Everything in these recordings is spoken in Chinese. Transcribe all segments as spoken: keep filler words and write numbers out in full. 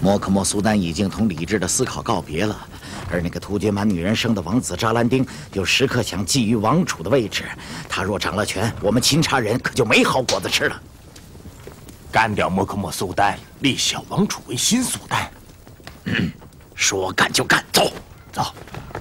莫克莫苏丹已经同理智的思考告别了，而那个突厥蛮女人生的王子扎兰丁又时刻想觊觎王储的位置。他若掌了权，我们钦察人可就没好果子吃了。 干掉莫克莫苏丹，立小王储为新苏丹。 嗯，说干就干，走走。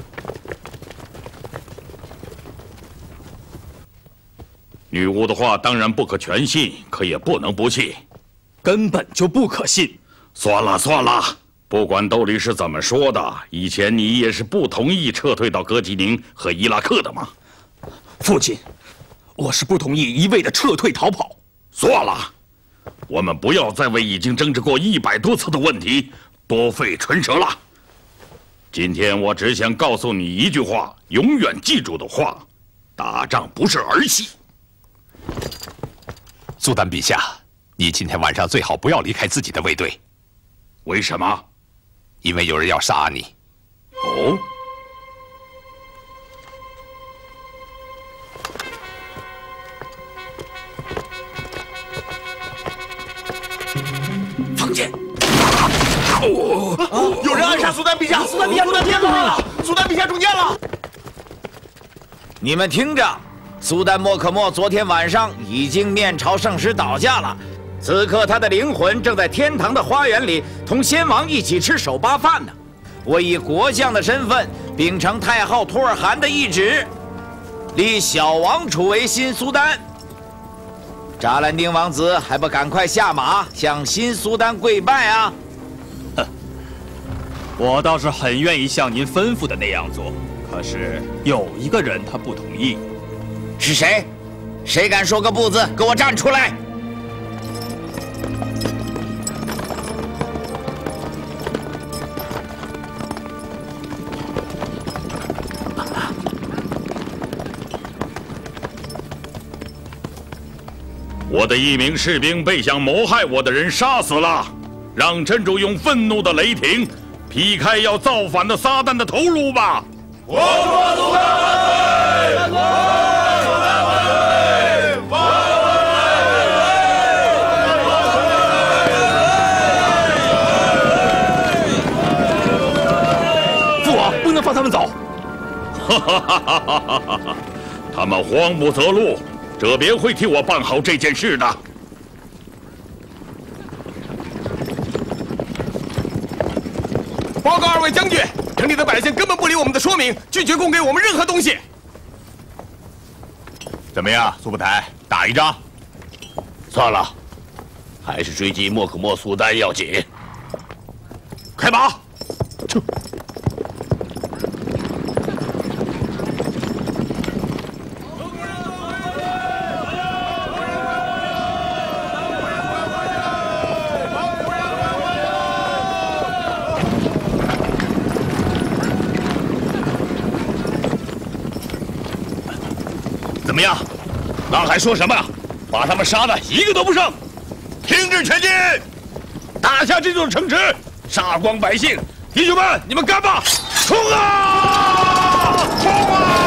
女巫的话当然不可全信，可也不能不信， 根本就不可信。 算了算了，不管兜里是怎么说的，以前你也是不同意撤退到哥吉宁和伊拉克的嘛。 父亲，我是不同意一味的撤退逃跑。 算了，我们不要再为已经争执过一百多次的问题多费唇舌了。今天我只想告诉你一句话，永远记住的话：打仗不是儿戏。 苏丹陛下，你今天晚上最好不要离开自己的卫队。 为什么？ 因为有人要杀你。 哦。 放箭！ 哦，有人暗杀苏丹陛下！苏丹陛下中箭了！苏丹陛下中箭了！ 你们听着。 苏丹莫克莫昨天晚上已经面朝圣师倒下了，此刻他的灵魂正在天堂的花园里同先王一起吃手扒饭呢。我以国相的身份秉承太后图尔汗的懿旨，立小王储为新苏丹。扎兰丁王子还不赶快下马向新苏丹跪拜啊！ 哼，我倒是很愿意像您吩咐的那样做，可是有一个人他不同意。 是谁？谁敢说个不字？给我站出来！ 我的一名士兵被想谋害我的人杀死了，让真主用愤怒的雷霆劈开要造反的撒旦的头颅吧！ 我说苏丹万岁！ 放他们走！ 哈哈哈哈哈哈！他们慌不择路，这边会替我办好这件事的。 报告二位将军，城里的百姓根本不理我们的说明，拒绝供给我们任何东西。 怎么样，苏布台，打一仗？ 算了，还是追击莫克莫苏丹要紧。 开马！ 撤。 怎么样？那还说什么？把他们杀的一个都不剩！停止前进，打下这座城池，杀光百姓！弟兄们，你们干吧！冲啊！冲啊！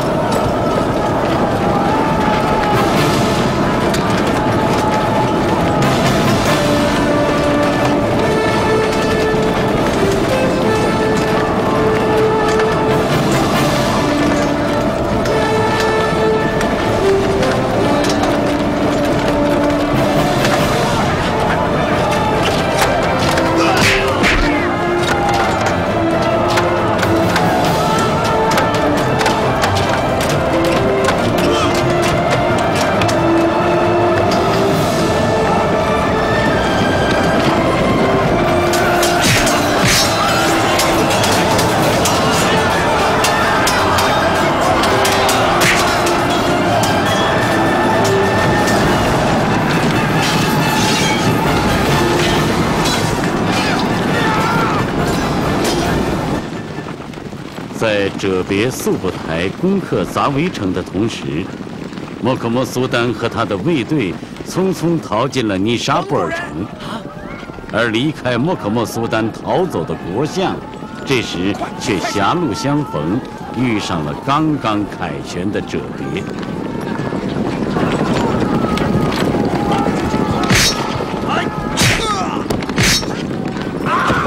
在哲别速不台攻克杂维城的同时，莫克莫苏丹和他的卫队匆匆逃进了尼沙布尔城，而离开莫克莫苏丹逃走的国相，这时却狭路相逢，遇上了刚刚凯旋的哲别。 啊！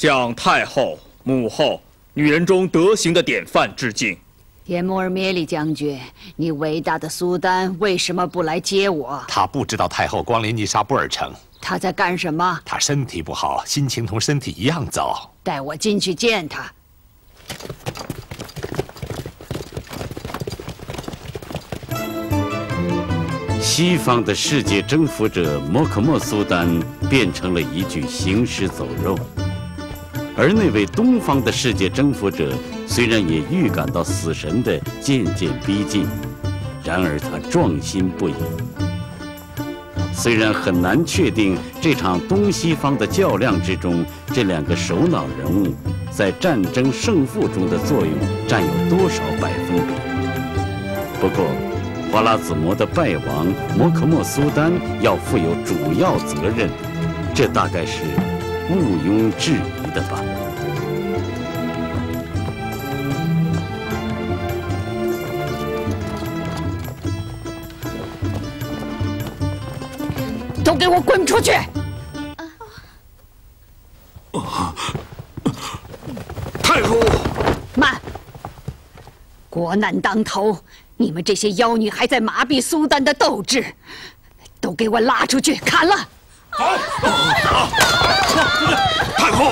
向太后、母后、女人中德行的典范致敬。 铁木尔灭利将军，你伟大的苏丹为什么不来接我？ 他不知道太后光临尼沙布尔城。 他在干什么？ 他身体不好，心情同身体一样糟。 带我进去见他。 西方的世界征服者莫克莫苏丹变成了一具行尸走肉，而那位东方的世界征服者虽然也预感到死神的渐渐逼近，然而他壮心不已。虽然很难确定这场东西方的较量之中，这两个首脑人物在战争胜负中的作用占有多少百分比，不过花剌子模的败亡，摩克莫苏丹要负有主要责任，这大概是毋庸置疑的吧。 都给我滚出去！ 太后， 慢！国难当头，你们这些妖女还在麻痹苏丹的斗志，都给我拉出去砍了！ 好，太后，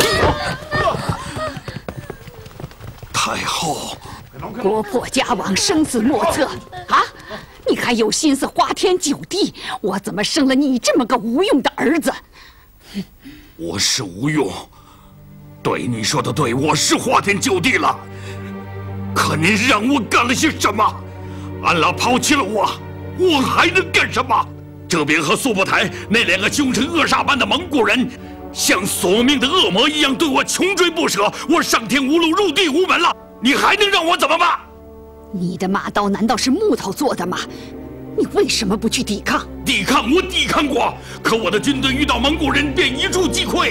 太后， 国破家亡，生死莫测啊！你还有心思花天酒地？我怎么生了你这么个无用的儿子？ 我是无用，对，你说的对，我是花天酒地了。可您让我干了些什么？安拉抛弃了我，我还能干什么？这边和苏布台那两个凶神恶煞般的蒙古人，像索命的恶魔一样对我穷追不舍，我上天无路，入地无门了，你还能让我怎么办？ 你的马刀难道是木头做的吗？你为什么不去抵抗？ 抵抗，我抵抗过，可我的军队遇到蒙古人便一触即溃。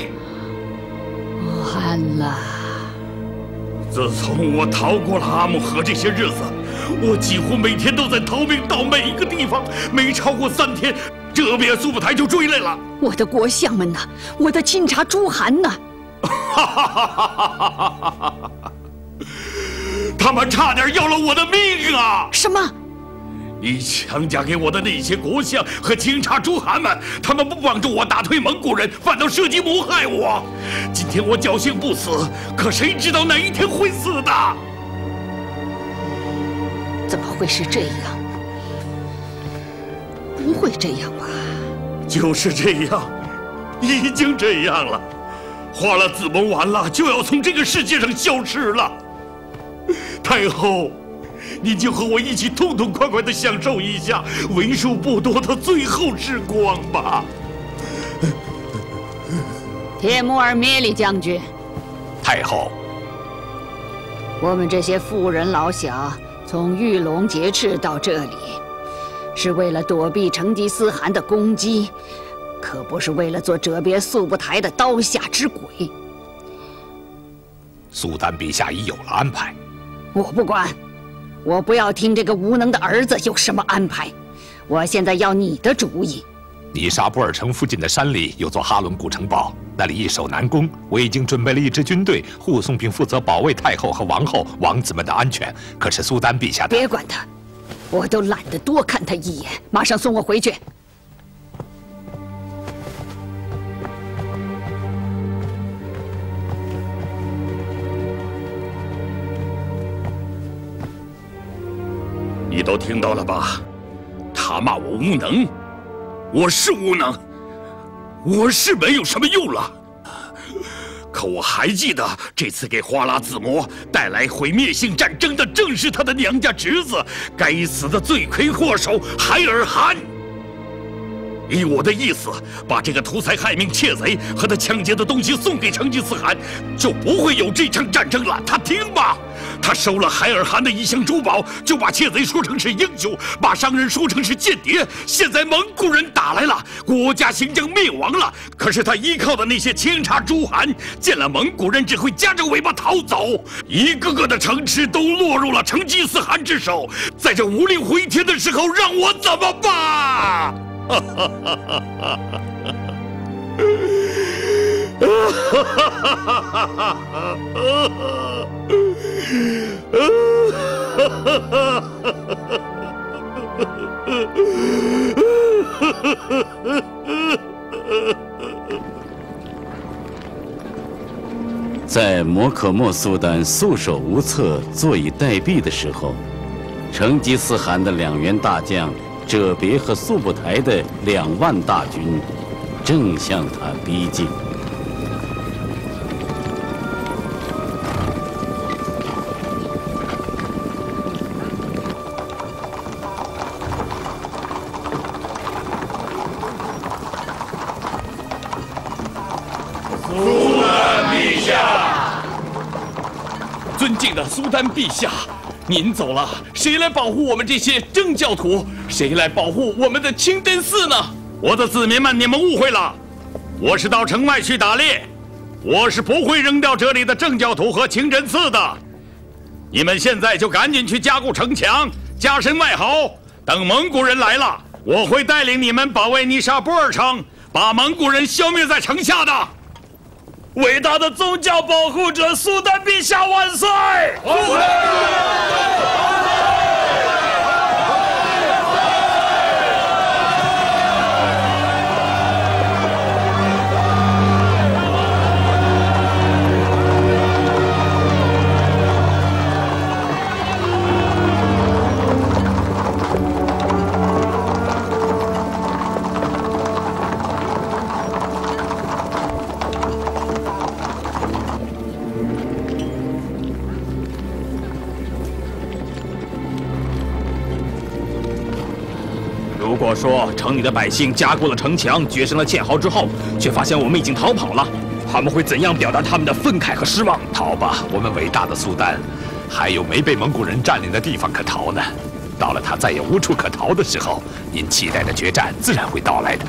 安拉， 自从我逃过了阿木河这些日子，我几乎每天都在逃命到每一个地方，没超过三天，这边苏布台就追来了。 我的国相们呢？我的钦察朱汗呢？ 哈哈哈哈哈哈！他们差点要了我的命啊！ 什么？ 你强加给我的那些国相和钦察诸汗们，他们不帮助我打退蒙古人，反倒设计谋害我。今天我侥幸不死，可谁知道哪一天会死的？ 怎么会是这样？不会这样吧？ 就是这样，已经这样了。花了子谋完了，就要从这个世界上消失了。太后，你就和我一起痛痛快快地享受一下为数不多的最后时光吧。 铁木尔灭利将军， 太后， 我们这些妇人老小从玉龙劫持到这里，是为了躲避成吉思汗的攻击，可不是为了做哲别速不台的刀下之鬼。 苏丹陛下已有了安排。 我不管，我不要听这个无能的儿子有什么安排，我现在要你的主意。 尼沙布尔城附近的山里有座哈伦古城堡，那里易守难攻。我已经准备了一支军队护送并负责保卫太后和王后、王子们的安全。可是苏丹陛下的…… 别管他，我都懒得多看他一眼，马上送我回去。 你都听到了吧？他骂我无能，我是无能，我是没有什么用了。可我还记得，这次给花剌子模带来毁灭性战争的，正是他的娘家侄子，该死的罪魁祸首海尔汗。依我的意思，把这个图财害命窃贼和他抢劫的东西送给成吉思汗，就不会有这场战争了。他听吧。他收了海尔汗的一箱珠宝，就把窃贼说成是英雄，把商人说成是间谍。现在蒙古人打来了，国家行将灭亡了。可是他依靠的那些钦察诸汗，见了蒙古人只会夹着尾巴逃走，一个个的城池都落入了成吉思汗之手。在这无力回天的时候，让我怎么办？ 在摩可莫苏丹束手无策、坐以待毙的时候，成吉思汗的两员大将哲别和速不台的两万大军正向他逼近。 苏丹陛下，尊敬的苏丹陛下，您走了，谁来保护我们这些正教徒？谁来保护我们的清真寺呢？ 我的子民们，你们误会了，我是到城外去打猎，我是不会扔掉这里的正教徒和清真寺的。你们现在就赶紧去加固城墙，加深外壕，等蒙古人来了，我会带领你们保卫尼沙波尔城，把蒙古人消灭在城下的。 伟大的宗教保护者苏丹陛下万岁！万岁！ 如果说城里的百姓加固了城墙，决胜了堑壕之后，却发现我们已经逃跑了，他们会怎样表达他们的愤慨和失望？ 逃吧，我们伟大的苏丹，还有没被蒙古人占领的地方可逃呢。到了他再也无处可逃的时候，您期待的决战自然会到来的。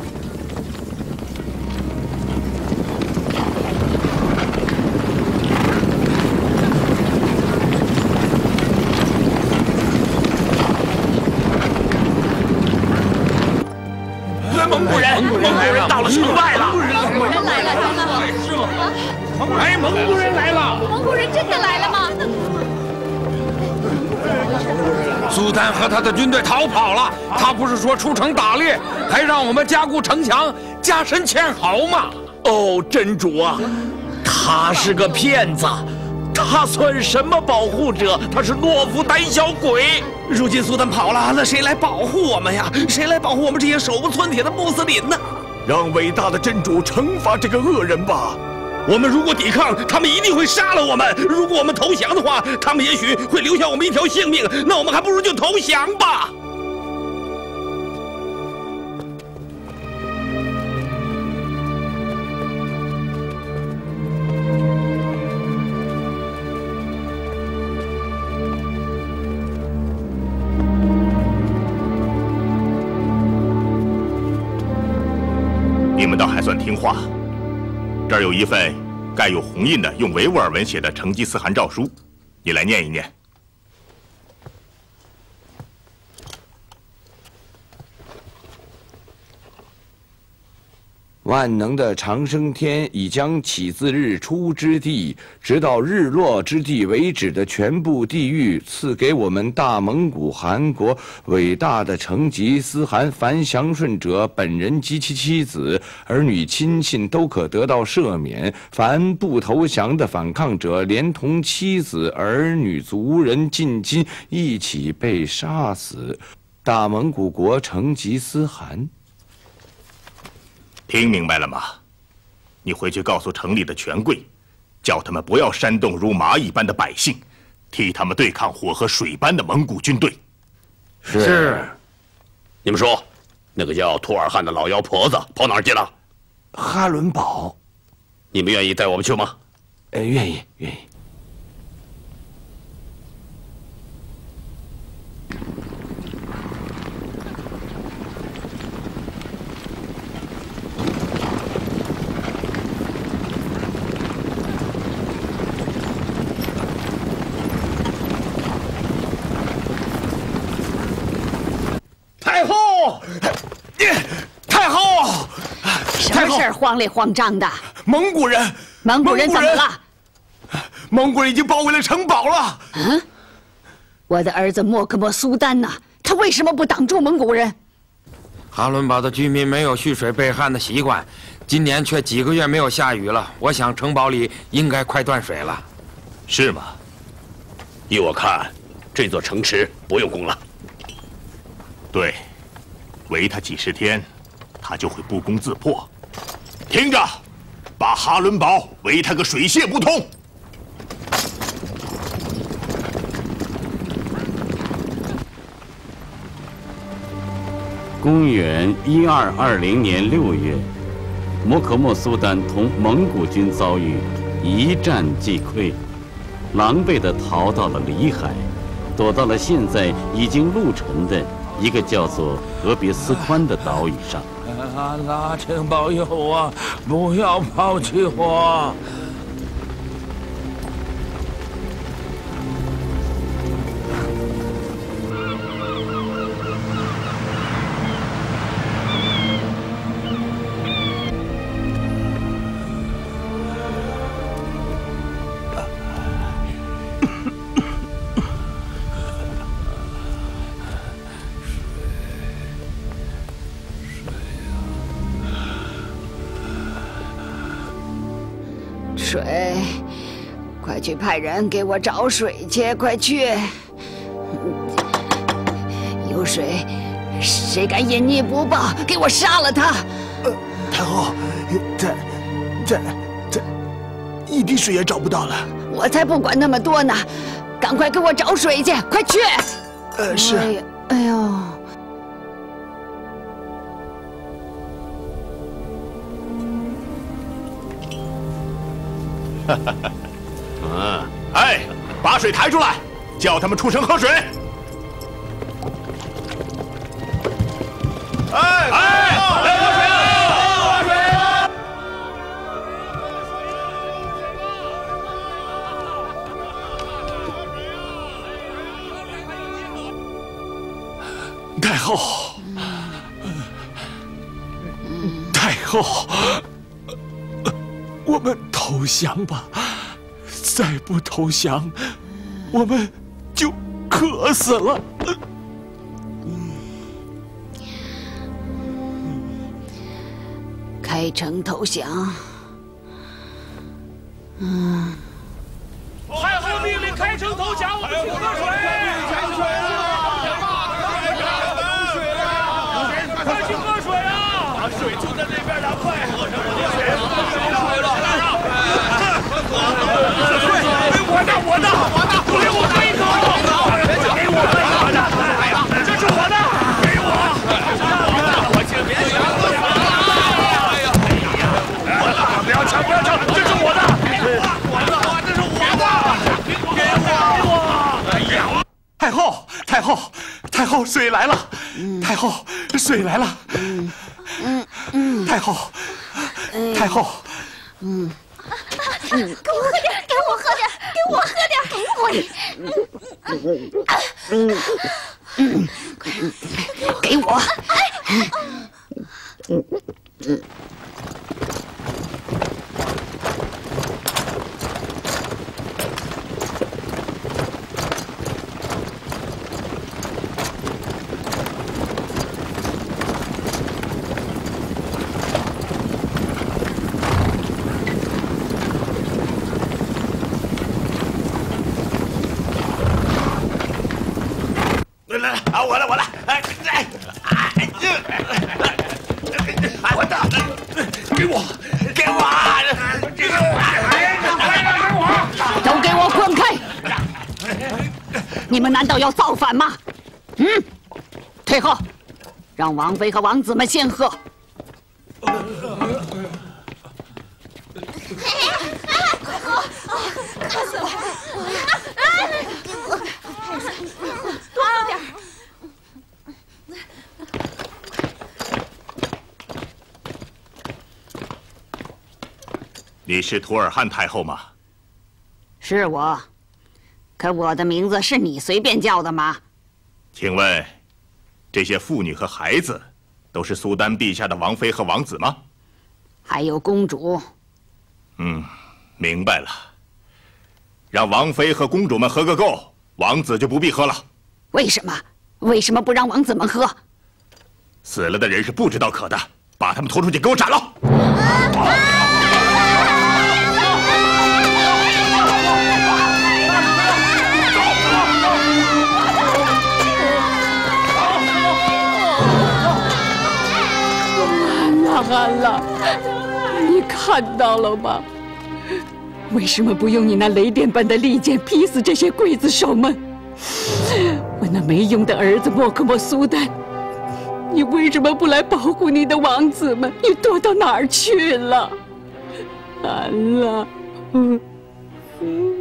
蒙古人，蒙古人到了城外了！ 蒙古人来了，真的？ 是吗？哎，蒙古人来了！ 蒙古人真的来了吗？ 苏丹和他的军队逃跑了，他不是说出城打猎，还让我们加固城墙、加深堑壕吗？ 哦，真主啊，他是个骗子！他算什么保护者？他是懦夫胆小鬼！如今苏丹跑了，那谁来保护我们呀？谁来保护我们这些手无寸铁的穆斯林呢？让伟大的真主惩罚这个恶人吧！我们如果抵抗，他们一定会杀了我们；如果我们投降的话，他们也许会留下我们一条性命。那我们还不如就投降吧！ 你们倒还算听话。这儿有一份盖有红印的用维吾尔文写的成吉思汗诏书，你来念一念。 万能的长生天已将起自日出之地直到日落之地为止的全部地域赐给我们大蒙古汗国伟大的成吉思汗，凡降顺者本人及其妻子、儿女、亲信都可得到赦免；凡不投降的反抗者，连同妻子、儿女、族人、近亲一起被杀死。大蒙古国成吉思汗。 听明白了吗？你回去告诉城里的权贵，叫他们不要煽动如麻一般的百姓，替他们对抗火和水般的蒙古军队。 是。 你们说，那个叫托尔汗的老妖婆子跑哪儿去了？ 哈伦堡。 你们愿意带我们去吗？ 呃，愿意，愿意。 太后，太后， 什么事儿慌里慌张的？ 蒙古人， 蒙古人怎么了？ 蒙古人已经包围了城堡了。 嗯，我的儿子莫克莫苏丹呐，他为什么不挡住蒙古人？ 哈伦堡的居民没有蓄水备旱的习惯，今年却几个月没有下雨了。我想城堡里应该快断水了。 是吗？依我看，这座城池不用攻了。 对，围他几十天，他就会不攻自破。听着，把哈伦堡围他个水泄不通。 公元一二二零年六月，莫克莫苏丹同蒙古军遭遇，一战即溃，狼狈地逃到了里海，躲到了现在已经陆沉的一个叫做俄别斯宽的岛屿上。 阿拉，请保佑我，不要抛弃我。 水，快去派人给我找水去！快去！有水，谁敢隐匿不报，给我杀了他！ 呃，太后，这、这、这，一滴水也找不到了。 我才不管那么多呢，赶快给我找水去！快去！ 呃，是。 哎呀，哎呦！ 哈哈哈，嗯，哎，把水抬出来，叫他们出城喝水。哎哎，来喝水啊！喝水啊！ 太后，太后。我们投降吧，再不投降，我们就渴死了。 开城投降。嗯。 太后命令开城投降，我们去喝水。喝水啊！快去喝水啊！水就在那边了，快喝上我的水！我的，我的，我的，给我喝一口！给我喝一口的！哎呀，这是我的，给我！我请别抢！哎呀，哎呀，不要抢，不要抢，这是我的！我的，这是我的！给我，给我！哎呀！ 太后，太后，太后，水来了！太后，水来了！ 嗯嗯嗯， 太后，太后， 嗯。 给我喝点，给我喝点，给我喝点，给我！嗯嗯嗯， 给我！嗯嗯。 来来啊！我来，我来！哎哎哎！我的，给我，给我！这个，给我！ 都给我滚开！你们难道要造反吗？嗯，退后，让王妃和王子们先喝。 快喝！渴死了！给我，多喝点。 你是图尔汉太后吗？ 是我，可我的名字是你随便叫的吗？ 请问，这些妇女和孩子，都是苏丹陛下的王妃和王子吗？ 还有公主， 嗯，明白了。让王妃和公主们喝个够，王子就不必喝了。 为什么？为什么不让王子们喝？ 死了的人是不知道渴的，把他们拖出去给我斩了！ 安啦安啦，你看到了吗？为什么不用你那雷电般的利剑劈死这些刽子手们？我那没用的儿子莫克莫苏丹，你为什么不来保护你的王子们？你躲到哪儿去了？安啦，嗯嗯。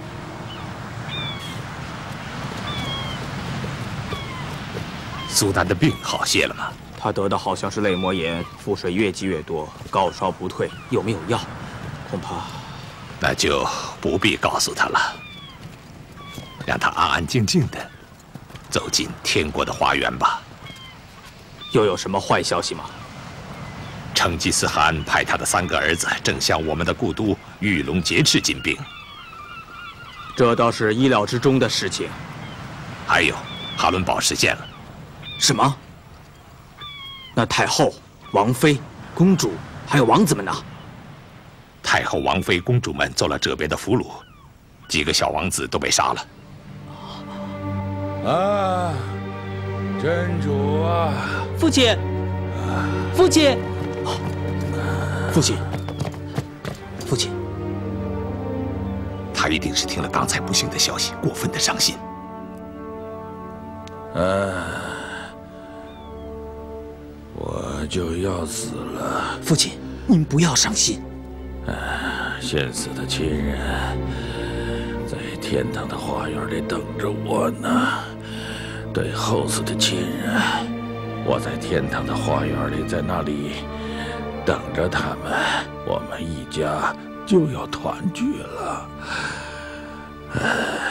苏丹的病好些了吗？ 他得的好像是泪膜炎，腹水越积越多，高烧不退，有没有药？恐怕…… 那就不必告诉他了，让他安安静静的走进天国的花园吧。 又有什么坏消息吗？ 成吉思汗派他的三个儿子正向我们的故都玉龙劫持进兵， 这倒是意料之中的事情。 还有，哈伦堡实现了。 什么？那太后、王妃、公主还有王子们呢？ 太后、王妃、公主们做了这边的俘虏，几个小王子都被杀了。 啊，真主啊！ 父亲，父亲，父亲，父亲， 他一定是听了刚才不幸的消息，过分的伤心。 啊，我就要死了。 父亲，您不要伤心。 啊，先死的亲人在天堂的花园里等着我呢。对后死的亲人，我在天堂的花园里，在那里等着他们。我们一家就要团聚了。唉，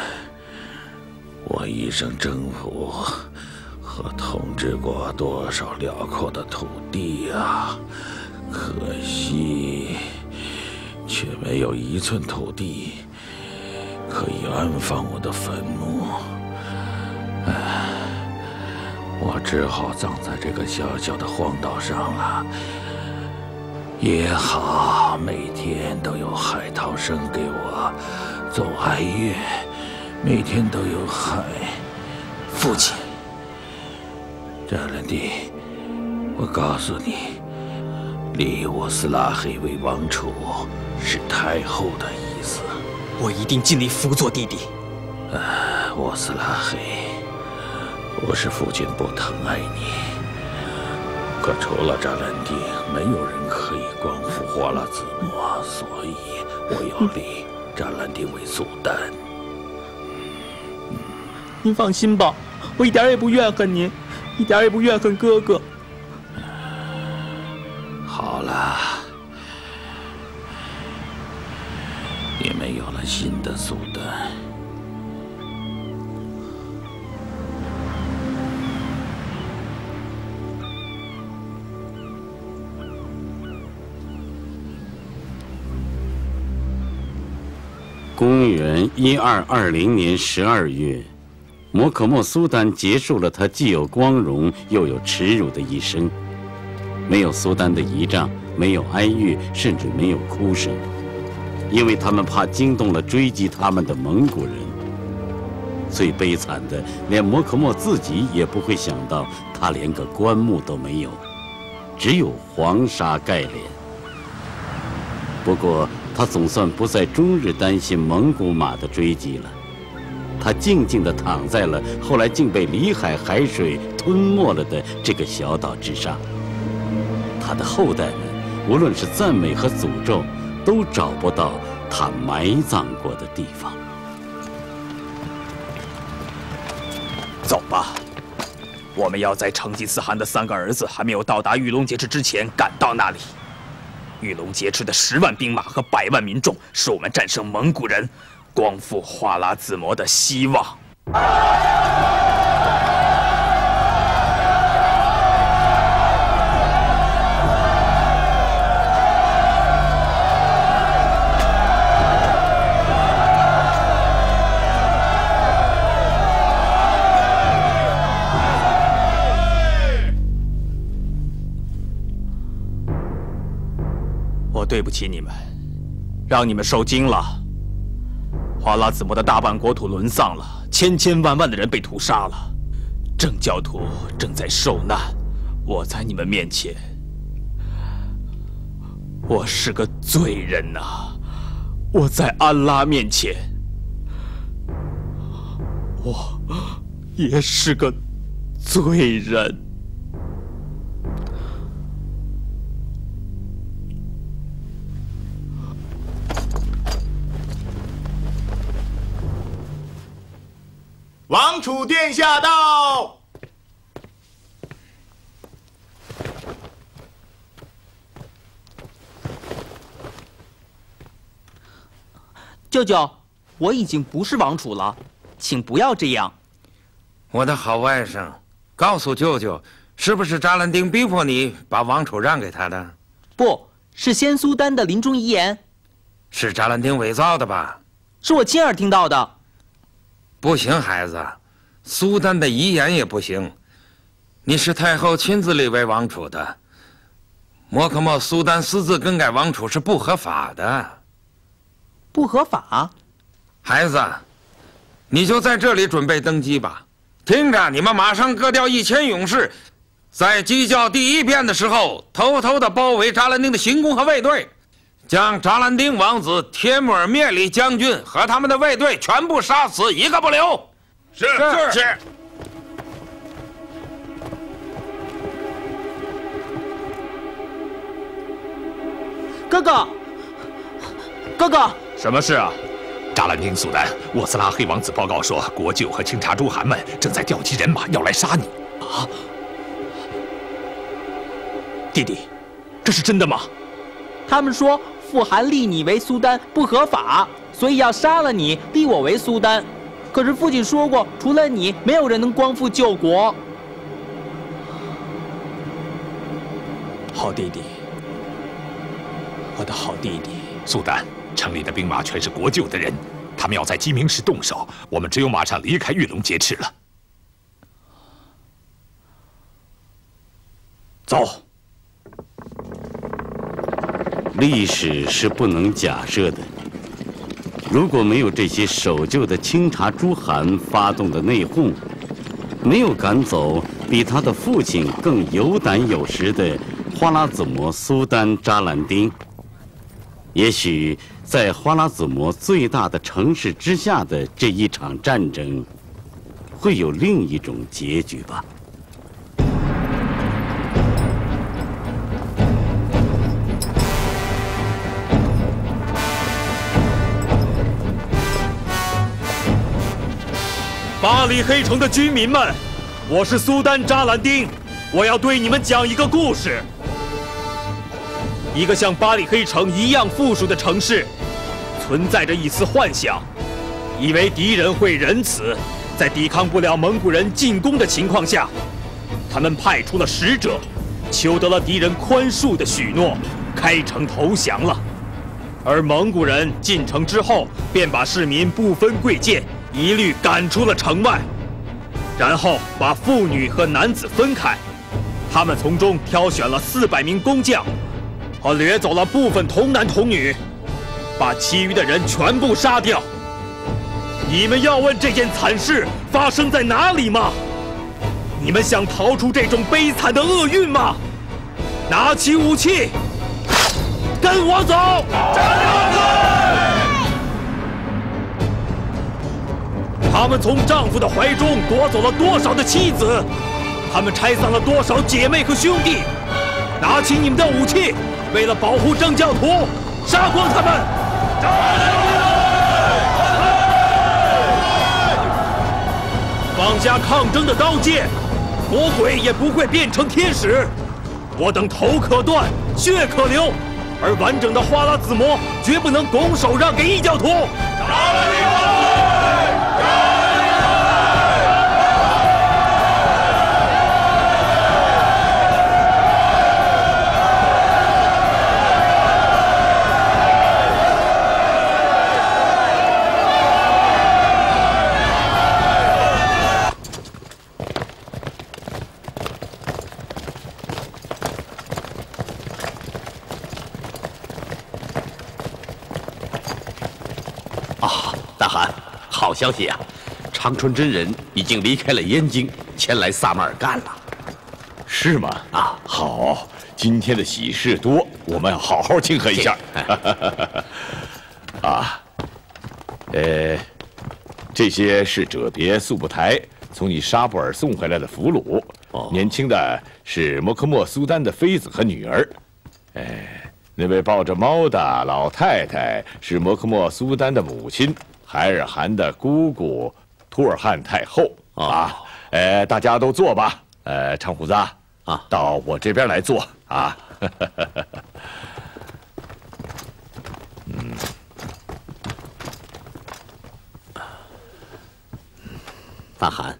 我一生征服和统治过多少辽阔的土地啊！可惜，却没有一寸土地可以安放我的坟墓。唉，我只好葬在这个小小的荒岛上了。也好，每天都有海涛声给我奏哀乐，每天都有海。 父亲， 扎兰蒂，我告诉你，立我斯拉黑为王储是太后的意思。 我一定尽力辅佐弟弟。 啊，沃斯拉黑，不是父亲不疼爱你，可除了扎兰蒂，没有人可以光复花剌子模，所以我要立扎兰蒂为苏丹。 您放心吧，我一点也不怨恨您，一点也不怨恨哥哥。 好了，你们有了新的苏丹。 公元一二二零年十二月，摩可莫苏丹结束了他既有光荣又有耻辱的一生。没有苏丹的仪仗，没有哀乐，甚至没有哭声，因为他们怕惊动了追击他们的蒙古人。最悲惨的，连摩可莫自己也不会想到，他连个棺木都没有，只有黄沙盖脸。不过，他总算不再终日担心蒙古马的追击了。他静静地躺在了后来竟被里海海水吞没了的这个小岛之上。他的后代们，无论是赞美和诅咒，都找不到他埋葬过的地方。 走吧，我们要在成吉思汗的三个儿子还没有到达玉龙劫持之前赶到那里。玉龙劫持的十万兵马和百万民众，是我们战胜蒙古人、光复花剌子模的希望。 对不起你们，让你们受惊了。花剌子模的大半国土沦丧了，千千万万的人被屠杀了，正教徒正在受难。我在你们面前，我是个罪人呐、啊！我在安拉面前，我也是个罪人。 王储殿下到。 舅舅，我已经不是王储了，请不要这样。 我的好外甥，告诉舅舅，是不是扎兰丁逼迫你把王储让给他的？ 不是先苏丹的临终遗言。 是扎兰丁伪造的吧？ 是我亲耳听到的。 不行，孩子，苏丹的遗言也不行。你是太后亲自立为王储的，莫克莫苏丹私自更改王储是不合法的。 不合法？ 孩子，你就在这里准备登基吧。听着，你们马上各调一千勇士，在鸡叫第一遍的时候，偷偷地包围扎兰丁的行宫和卫队。 将扎兰丁王子帖木儿灭里将军和他们的卫队全部杀死，一个不留。 是是是。 哥哥，哥哥， 什么事啊？ 扎兰丁苏丹，沃斯拉黑王子报告说，国舅和清查诸汗们正在调集人马要来杀你。 啊！弟弟，这是真的吗？ 他们说。 富汗立你为苏丹不合法，所以要杀了你，立我为苏丹。可是父亲说过，除了你，没有人能光复救国。 好弟弟，我的好弟弟。 苏丹，城里的兵马全是国舅的人，他们要在鸡鸣时动手，我们只有马上离开玉龙劫持了。 走。 历史是不能假设的。如果没有这些守旧的清查诸汗发动的内讧，没有赶走比他的父亲更有胆有识的花剌子模苏丹扎兰丁，也许在花剌子模最大的城市之下的这一场战争，会有另一种结局吧。 巴黎黑城的居民们，我是苏丹扎兰丁，我要对你们讲一个故事。一个像巴黎黑城一样富庶的城市，存在着一丝幻想，以为敌人会仁慈，在抵抗不了蒙古人进攻的情况下，他们派出了使者，求得了敌人宽恕的许诺，开城投降了。而蒙古人进城之后，便把市民不分贵贱。 一律赶出了城外，然后把妇女和男子分开。他们从中挑选了四百名工匠，和掠走了部分童男童女，把其余的人全部杀掉。你们要问这件惨事发生在哪里吗？你们想逃出这种悲惨的厄运吗？拿起武器，跟我走！战斗！ 他们从丈夫的怀中夺走了多少的妻子？他们拆散了多少姐妹和兄弟？拿起你们的武器，为了保护正教徒，杀光他们！放下抗争的刀剑，魔鬼也不会变成天使。我等头可断，血可流，而完整的花剌子模绝不能拱手让给异教徒。 消息啊！长春真人已经离开了燕京，前来萨马尔干了。 是吗？啊，好，今天的喜事多，我们要好好庆贺一下。啊，呃，这些是哲别、速不台从你沙布尔送回来的俘虏。哦，年轻的是摩诃末苏丹的妃子和女儿。哎，那位抱着猫的老太太是摩诃末苏丹的母亲，海尔汗的姑姑图尔汗太后。啊，呃，大家都坐吧。呃，长胡子啊，到我这边来坐啊。嗯。 大汗，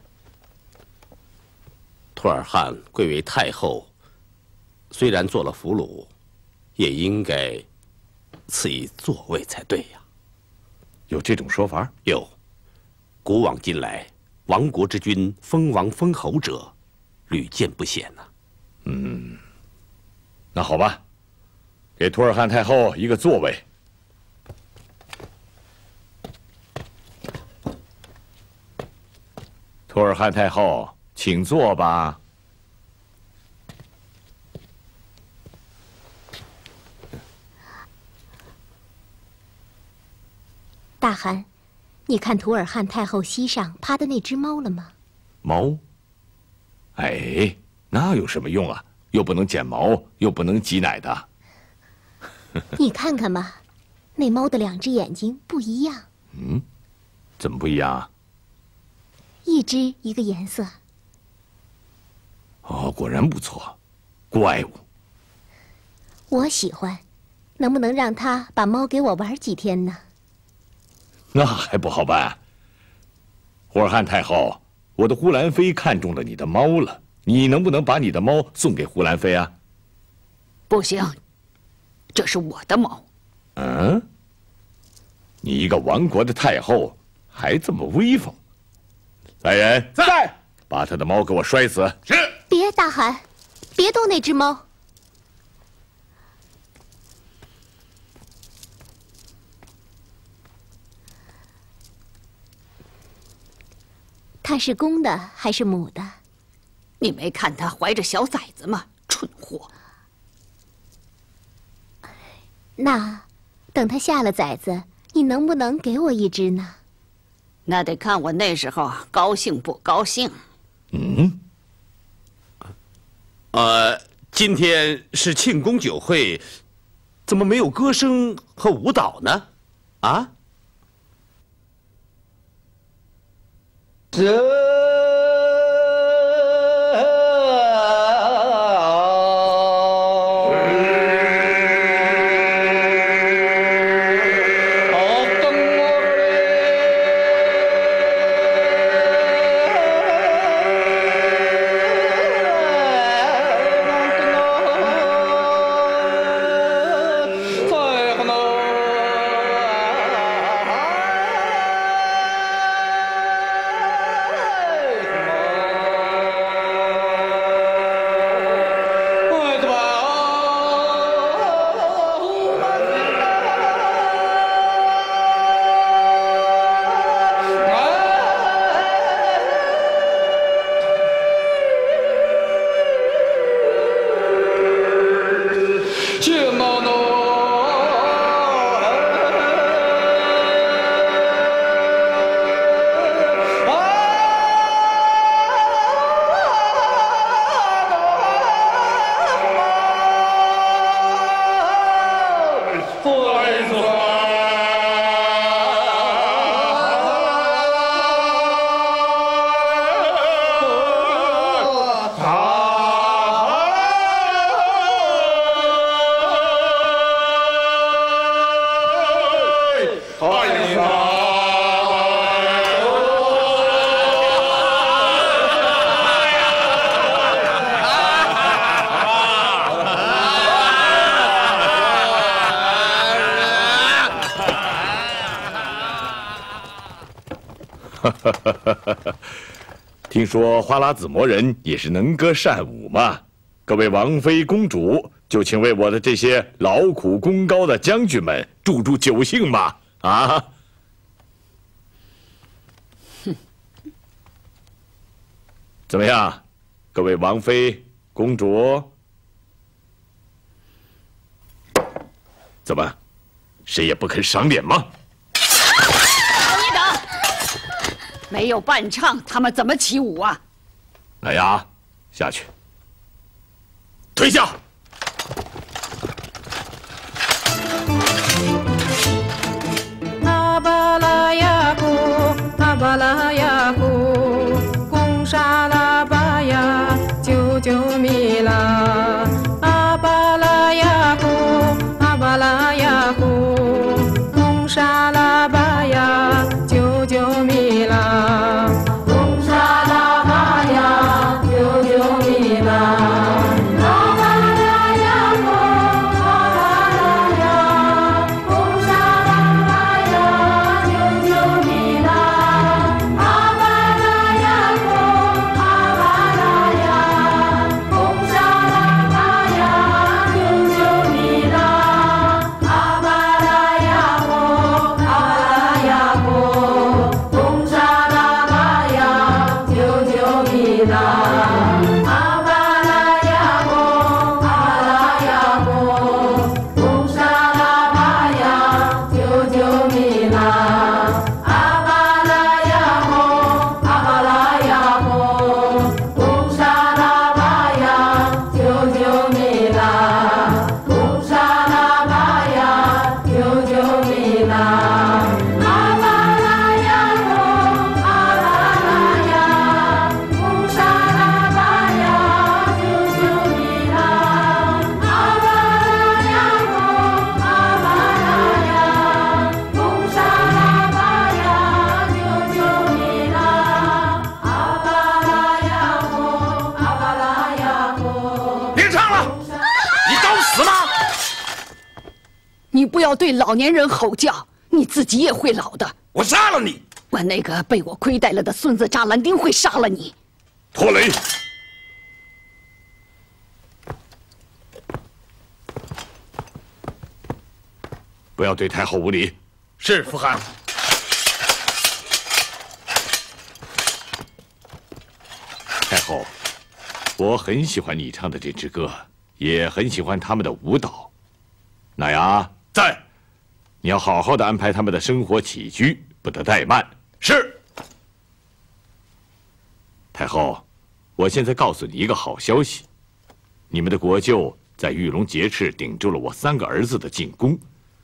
图尔汗贵为太后，虽然做了俘虏，也应该赐以座位才对呀。 有这种说法？ 有。古往今来，亡国之君封王封侯者，屡见不鲜呐。 嗯，那好吧，给图尔汗太后一个座位。 图尔汗太后，请坐吧。 大汗，你看图尔汗太后膝上趴的那只猫了吗？ 猫？哎，那有什么用啊？又不能剪毛，又不能挤奶的。 你看看嘛，那猫的两只眼睛不一样。 嗯，怎么不一样啊？ 一只一个颜色。 哦，果然不错，怪物。 我喜欢，能不能让他把猫给我玩几天呢？ 那还不好办。呼尔汗太后，我的呼兰妃看中了你的猫了，你能不能把你的猫送给呼兰妃啊？ 不行，这是我的猫。 嗯？你一个亡国的太后，还这么威风？ 来人， 在， 把他的猫给我摔死！ 是。 别，大汗，别动那只猫。它是公的还是母的？ 你没看它怀着小崽子吗？蠢货！ 那，等它下了崽子，你能不能给我一只呢？ 那得看我那时候高兴不高兴。 嗯， 呃，今天是庆功酒会，怎么没有歌声和舞蹈呢？啊？ 这。 听说花剌子模人也是能歌善舞嘛？各位王妃公主，就请为我的这些劳苦功高的将军们助助酒兴吧！啊！ 哼， 怎么样，各位王妃、公主？怎么，谁也不肯赏脸吗？ 等一等，没有伴唱，他们怎么起舞啊？ 来呀，下去。 退下。 阿巴拉雅古，阿巴拉雅古，贡沙拉巴呀，救救米拉。阿巴拉雅古，阿巴拉雅古，贡沙拉巴呀，救救米拉。贡沙拉巴呀，救救米拉。 你不要对老年人吼叫，你自己也会老的。 我杀了你！ 我那个被我亏待了的孙子扎兰丁会杀了你。 托雷， 不要对太后无礼。 是父汗。 太后，我很喜欢你唱的这支歌，也很喜欢他们的舞蹈。那呀。 在， 你要好好的安排他们的生活起居，不得怠慢。 是。 太后，我现在告诉你一个好消息，你们的国舅在玉龙劫持顶住了我三个儿子的进攻。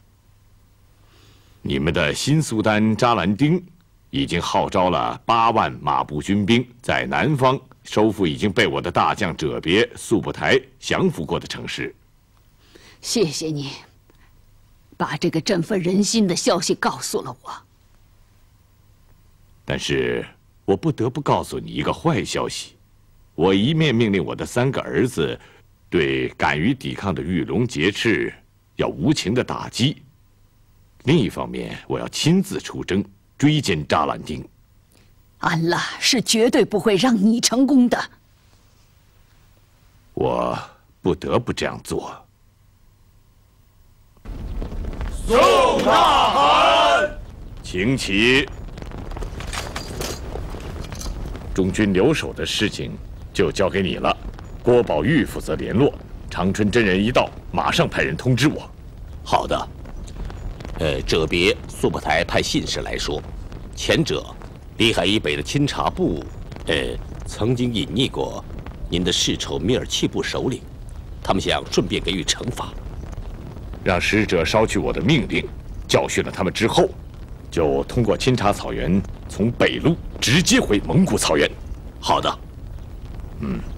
你们的新苏丹扎兰丁已经号召了八万马步军兵，在南方收复已经被我的大将者别、速不台降服过的城市。 谢谢你。 把这个振奋人心的消息告诉了我， 但是我不得不告诉你一个坏消息：我一面命令我的三个儿子对敢于抵抗的玉龙劫持要无情的打击，另一方面，我要亲自出征追歼扎兰丁。 安拉是绝对不会让你成功的。 我不得不这样做。 宋大汗， 请起。中军留守的事情就交给你了，郭宝玉负责联络。长春真人一到，马上派人通知我。 好的。呃，者别、速不台派信使来说，前者里海以北的钦察部，呃，曾经隐匿过您的世仇米尔契部首领，他们想顺便给予惩罚。 让使者捎去我的命令，教训了他们之后，就通过钦察草原，从北路直接回蒙古草原。 好的。 嗯。